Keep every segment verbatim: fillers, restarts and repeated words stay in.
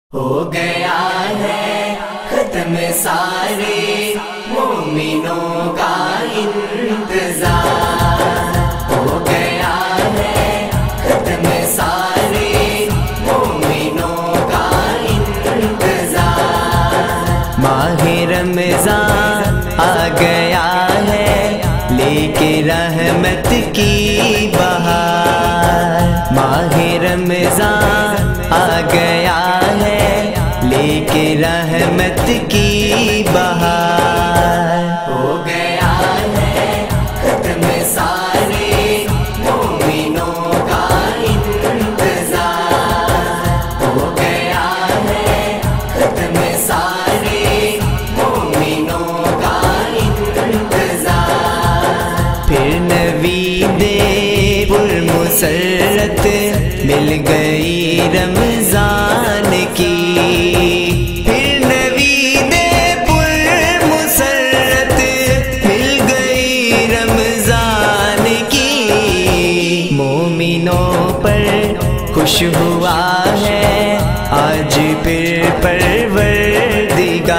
ہو گیا ہے ختم سارے مومنوں کا انتظار، ہو گیا ہے ختم سارے مومنوں کا انتظار۔ ماہ رمضان آ گیا ہے لے کے رحمت کی بہار، ماہ رمضان آ گیا ہے لے کے رحمت کی بہار۔ ہو گیا ہے ختم سارے مومنوں کا انتظار، ہو گیا ہے ختم سارے مومنوں کا انتظار۔ پھر نوید پر مسرت مل گئی رمضان کی، پھر نوید پر مسرت مل گئی رمضان کی۔ مومنوں پر خوش ہوا ہے آج پھر پروردگار،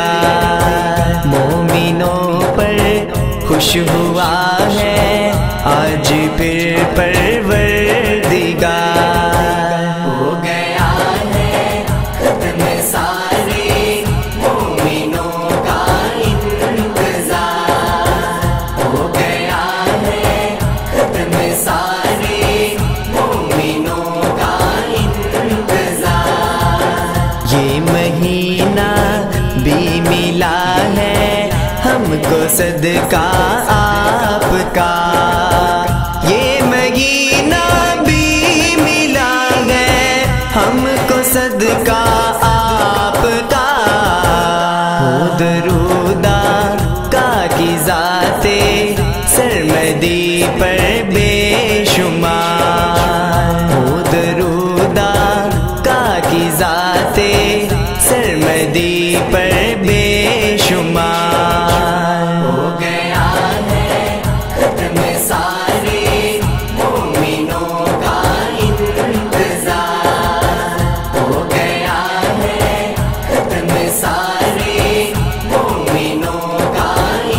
مومنوں پر خوش ہوا ہے آج پھر پروردگار۔ ہو گیا ہے ختم سارے مومنوں کا انتظار، ہو گیا ہے ختم سارے مومنوں کا انتظار۔ یہ مہینہ بھی ملا ہے ہم کو صدقہ آپ کا، یہ مہینہ بھی ملا ہے ہم کو صدقہ آپ کا۔ ہو درود آقا کی ذات سرمدی پر بے شمار، ہو درود آقا کی ذات سرمدی پر بے شمار۔ ہو گیا ہے ختم سارے مومنوں کا انتظار، ہو گیا ہے ختم سارے مومنوں کا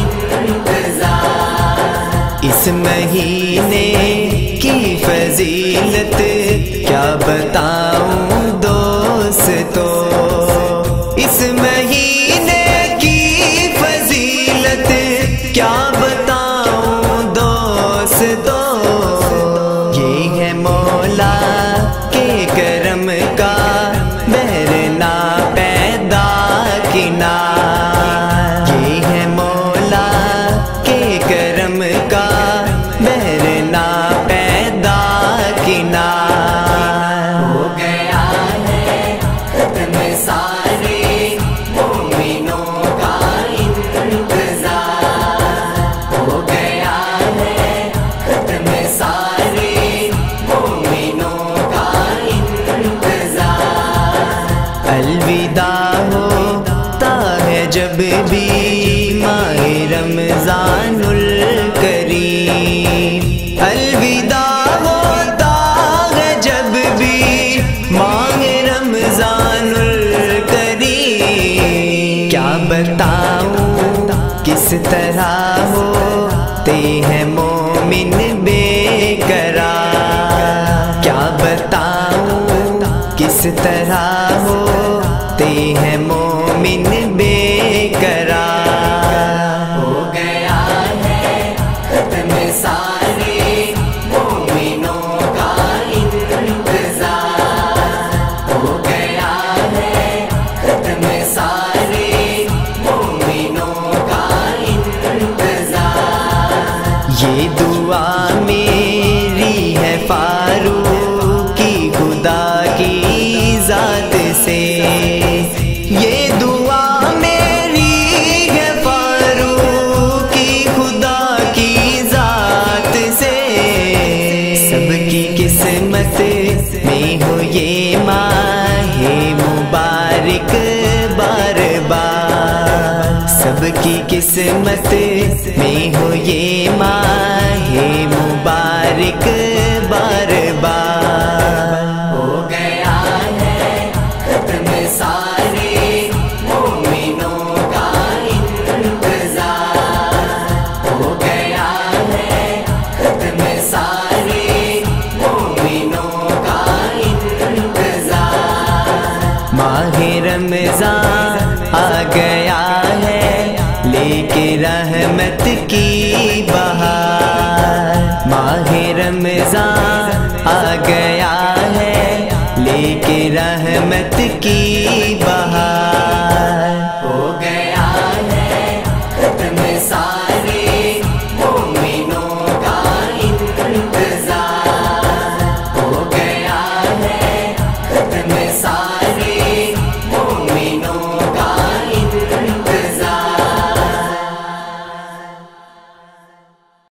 انتظار۔ اس مہینے کی فضیلت کیا بتاؤں دوستو، اس مہینے کی فضیلت کیا بتاؤں دوستو۔ یہ ہے مولا کے کرم کا بہرنا پیدا کنا، یہ ہے مولا کے کرم کا بہرنا پیدا کنا۔ ہو گیا ہے ختم سارے مومنوں کا انتظار، ہو گیا ہے ختم سارے مومنوں کا انتظار۔ الوداع ہوتا ہے جب بھی ماہ رمضان الکریم، الوداع ہوتا ہے جب بھی ماہ رمضان الکریم۔ کیا بتاؤں کس طرح ہوتے ہیں مومن بے قرار، کیا بتاؤں کس طرح ہوتے ہیں مومن بے قرار۔ ہو گیا ہے ختم سارے مومنوں کا انتظار، ہو گیا ہے ختم سارے مومنوں کا انتظار۔ یہ دعا میری ہے فاروق کی خدا کی ذات سے، یہ دعا میری ہے فاروق کی خدا کی ذات سے۔ سب کی قسمت میں ہو یہ ماہ مبارک بار بار، سب کی قسمت میں ہو یہ ماہ مبارک بار بار۔ ہو گیا ہے ختم سارے रहमत की बहार।